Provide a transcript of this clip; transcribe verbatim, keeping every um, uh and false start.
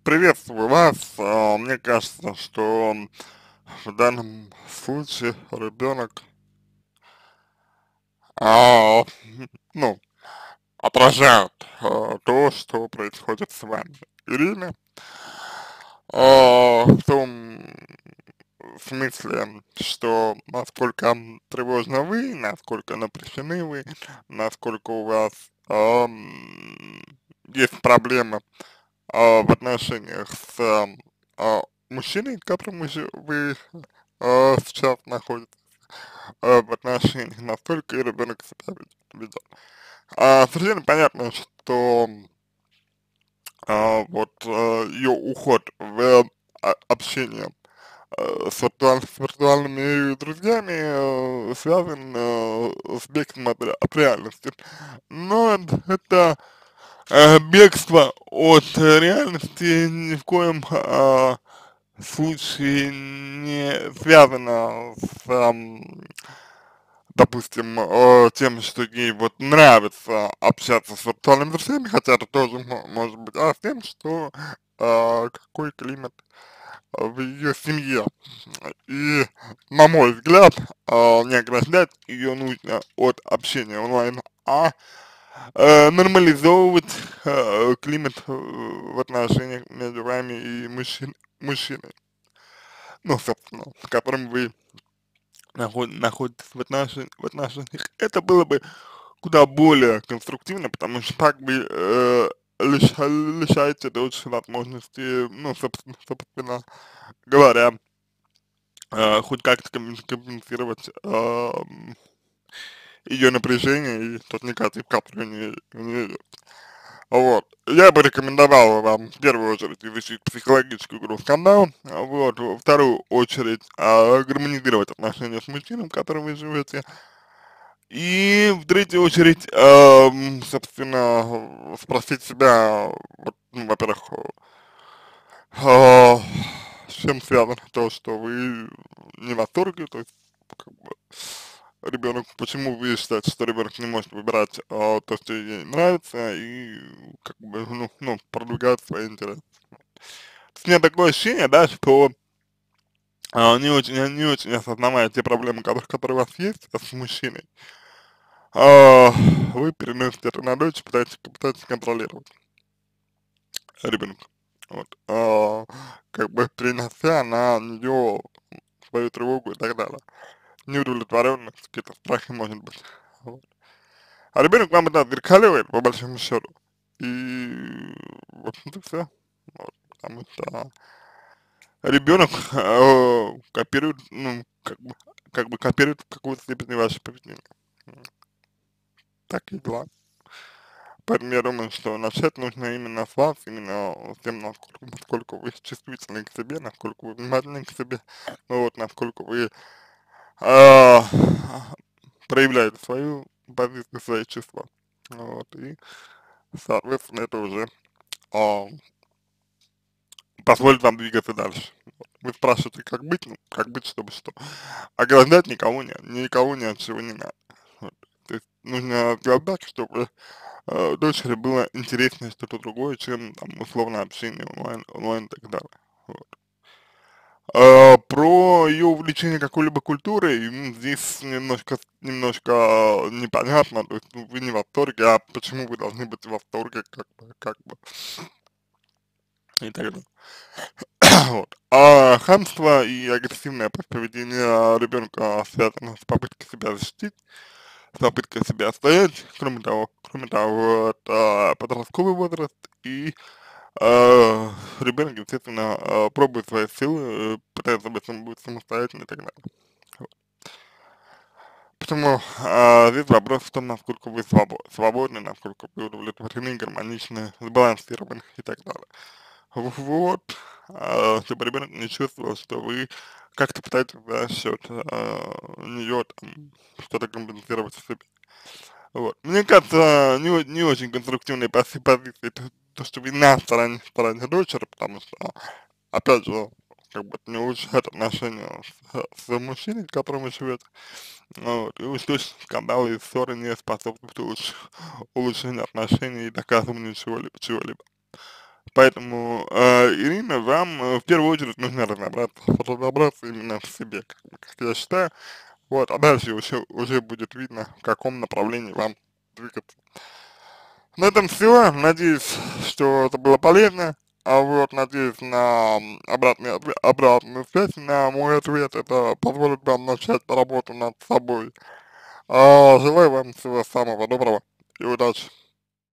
Приветствую вас. А, Мне кажется, что в данном случае ребенок, а, ну, отражает а, то, что происходит с вами. Ирина, а, в том смысле, что насколько тревожно вы, насколько напряжены вы, насколько у вас ам, есть проблемы а, в отношениях с а, а, мужчиной, с которым вы, жи- вы а, сейчас находитесь а, в отношениях, настолько и ребенок себя ведет. ведет. А, совершенно понятно, что а, вот ее уход в а, общение э, с, виртуаль- с виртуальными друзьями э, связан э, с бегством от, ре- от реальности. Но это, это э, бегство от э, реальности ни в коем а, случае не связано с, ам, допустим, э, тем, что ей вот нравится общаться с виртуальными друзьями, хотя это тоже мо- может быть, а с тем, что э, какой климат в ее семье. И, на мой взгляд, э, не ограждать ее нужно от общения онлайн, а э, нормализовывать э, климат э, в отношениях между вами и мужчин, мужчиной, ну, собственно, с которым вы наход, находитесь в, отношениях, в отношениях. Это было бы куда более конструктивно, потому что так вы э, лиша, лишаете дочь возможности, ну, собственно, собственно говоря, э, хоть как-то компен- компенсировать ее напряжение и тот негатив, который у нее, у нее идет. Вот. Я бы рекомендовал вам в первую очередь изучить психологическую игру «Скандал», а вот, во вторую очередь а, гармонизировать отношения с мужчиной, с которым вы живете, и в третью очередь, ам, собственно, спросить себя, вот, ну, во-первых, а, с чем связано то, что вы не в восторге, то есть, как бы, ребенок, почему вы считаете, что ребенок не может выбирать а, то, что ей нравится, и как бы, ну, ну продвигать свои интересы. То есть у меня такое ощущение, да, что а, не очень, не очень осознавая те проблемы, которые, которые у вас есть с мужчиной, а, вы переносите это на дочь, пытаетесь, пытаетесь контролировать ребенка. Вот. А, как бы перенося на нее свою тревогу и так далее. Неудовлетворенность, какие-то страхи, может быть. Вот. А ребенок вам это отзеркаливает, по большому счету. И, в общем-то, все. Вот. Потому что ребенок э, копирует, ну, как бы, как бы копирует в какой-то степени ваше поведение. М, Так и дела. Поэтому я думаю, что начать нужно именно с вас, именно с тем, насколько, насколько вы чувствительны к себе, насколько вы внимательны к себе, вот, насколько вы а, проявляете свою позицию, свои чувства. Вот, и, соответственно, это уже а, позволит вам двигаться дальше. Вот. Вы спрашиваете, как быть, ну, как быть, чтобы что. Ограждать никого не, никого ни от чего не надо. Вот. То есть нужно сделать так, чтобы э, дочери было интереснее что-то другое, чем там условно общение онлайн, онлайн и так далее. Вот. А, про ее увлечение какой-либо культурой, м, здесь немножко, немножко непонятно, то есть ну, вы не в восторге, а почему вы должны быть в восторге, как бы, как бы, и так далее. Вот. А хамство и агрессивное поведение ребенка связано с попыткой себя защитить, с попыткой себя отстоять. Кроме того, кроме того, это подростковый возраст, и э, ребенок, естественно, э, пробует свои силы, э, пытается быть, сам- быть самостоятельным и так далее. Вот. Поэтому а, здесь вопрос в том, насколько вы свобо свободны, насколько вы удовлетворены, гармоничны, сбалансированы и так далее. Вот, а, чтобы ребенок не чувствовал, что вы как-то пытаетесь за счет а, нее там что-то компенсировать в себе. Вот. Мне кажется, не, о- не очень конструктивной пози- позиции то, то, что вы на стороне, стороне дочери, потому что, опять же, как бы это не улучшает отношения с, с мужчиной, с которым вы живете. Вот. И уж точно скандалы и ссоры не способствуют улуч- улучшению отношений и доказыванию чего-либо. чего-либо. Поэтому, э, Ирина, вам э, в первую очередь нужно разобраться, разобраться именно в себе, как, бы, как я считаю. Вот, а дальше уже, уже будет видно, в каком направлении вам двигаться. На этом все. Надеюсь, что это было полезно. А вот, надеюсь на м, обратный ответ, обратную связь на мой ответ. Это позволит вам начать работу над собой. А, желаю вам всего самого доброго и удачи.